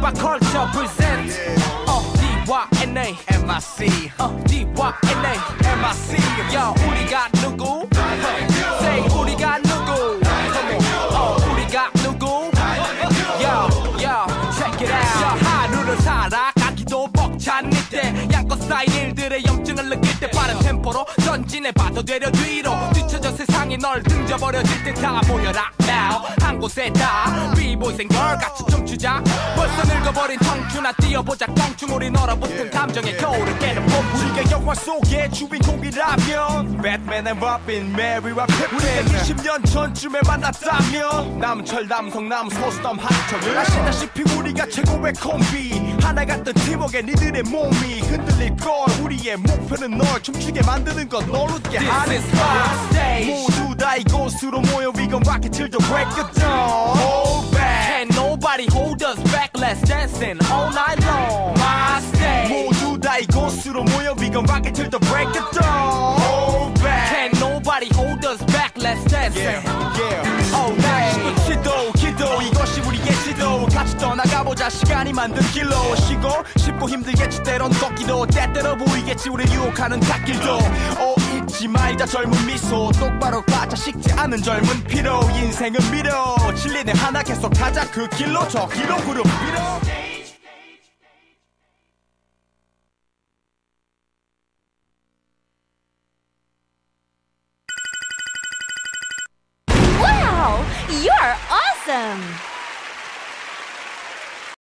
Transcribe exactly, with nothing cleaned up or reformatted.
Hip-Hop culture present 어, 디와이엔에이 엠 아이 씨 어, 디와이엔에이 엠 아이 씨 야 우리가 누구 Say 우리가 누구 어, 우리가 누구 Yo, yo, check it out 야 하루를 살아가기도 벅찬 이때 양껏 쌓인 일들의 염증을 느낄 때 빠른 템포로 전진해봐도 되려 뒤로 뒤쳐져 세상이 널 등져버려질 때 다 모여라 now 한 곳에 다 B-boys and girl 같이 춤추자 벌써 늙어버린 청춘아 뛰어보자 껑충 우리 얼어붙은 감정의 거울을 깨는 봄 우리가 영화 속의 주인공이라면 배트맨 앤 로빈 메리와 피핀 우리가 이십 년 전쯤에 만났다면 남철 남성 남소수담 한철을 아시다시피 우리가 최고의 콤비 하나 같은 팀워크에 니들의 몸이 흔들릴 걸 우리의 목표는 널 춤추게 만드는 것 널 웃게 하는 것 모두 다 이곳으로 모여 We gon' rock it till the break of dawn Hold back Can't nobody hold us back Let's dancing all night long My stage 모두 다 이곳으로 모여 We gon' rock it till the break of dawn Hold back Can't nobody hold us back Let's dancing Yeah, yeah all night 시도 기도 이것이 우리의 시도 같이 떠나가보자 시간이 만든 길로 쉬고 쉽고 힘들겠지 때론 걷기도 때때로 보이겠지 우리 유혹하는 갓길도 오 잊지 말자 젊은 미소 똑바로 가자 식지 않은 젊은 피로 인생은 미로 진리는 하나 계속 가자 그 길로 저 길로 무릎 밀어